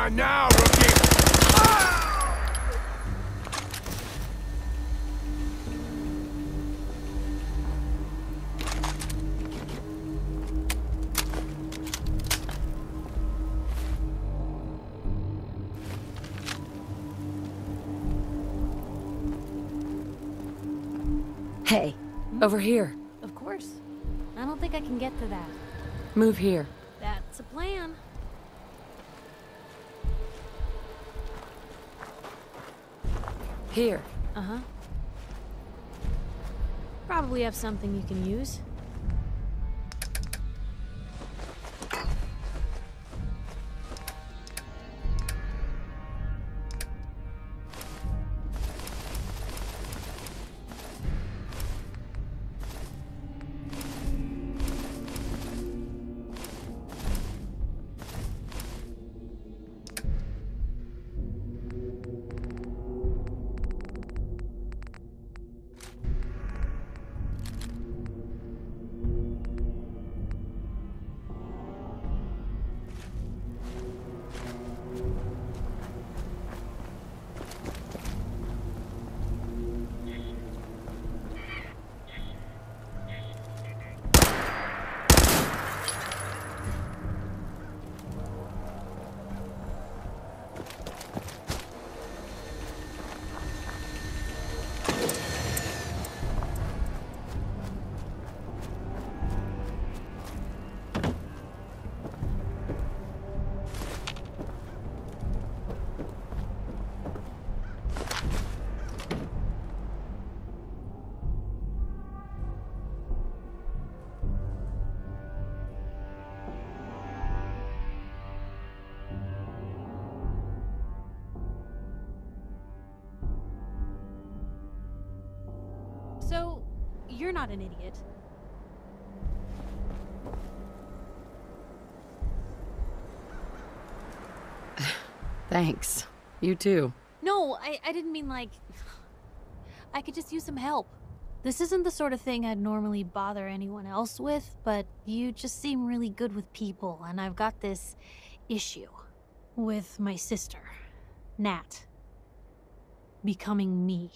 on now, rookie! Hey, over here. Of course. I don't think I can get to that. Move here. That's a plan. Here. Uh-huh. Probably have something you can use. So, you're not an idiot. Thanks. You too. No, I didn't mean like... I could just use some help. This isn't the sort of thing I'd normally bother anyone else with, but you just seem really good with people, and I've got this issue with my sister, Nat, becoming me.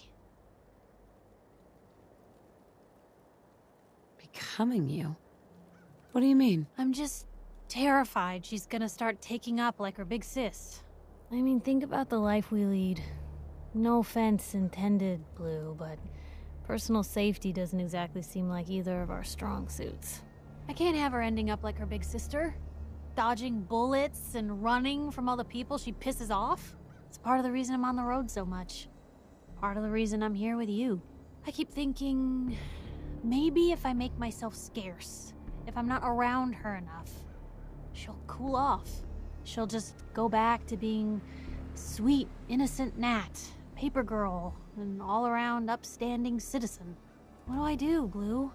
Becoming you? What do you mean? I'm just terrified she's gonna start taking up like her big sis. I mean, think about the life we lead. No offense intended, Blue, but personal safety doesn't exactly seem like either of our strong suits. I can't have her ending up like her big sister, dodging bullets and running from all the people she pisses off. It's part of the reason I'm on the road so much. Part of the reason I'm here with you. I keep thinking, maybe if I make myself scarce, if I'm not around her enough, she'll cool off. She'll just go back to being sweet, innocent Nat, paper girl, an all-around upstanding citizen. What do I do, Blue?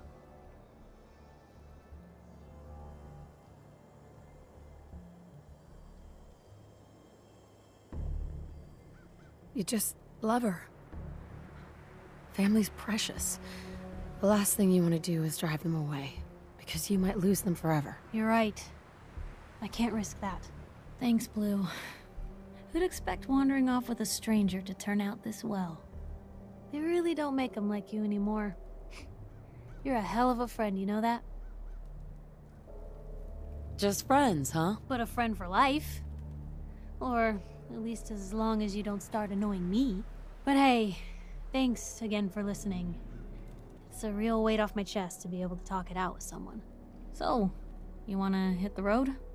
You just love her. Family's precious. The last thing you want to do is drive them away, because you might lose them forever. You're right. I can't risk that. Thanks, Blue. Who'd expect wandering off with a stranger to turn out this well? They really don't make them like you anymore. You're a hell of a friend, you know that? Just friends, huh? But a friend for life. Or at least as long as you don't start annoying me. But hey, thanks again for listening. It's a real weight off my chest to be able to talk it out with someone. So, you wanna hit the road?